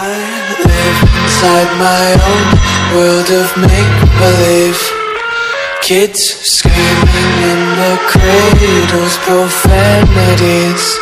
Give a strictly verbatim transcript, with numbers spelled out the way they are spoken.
I live inside my own world of make-believe. Kids screaming in the cradles, profanities.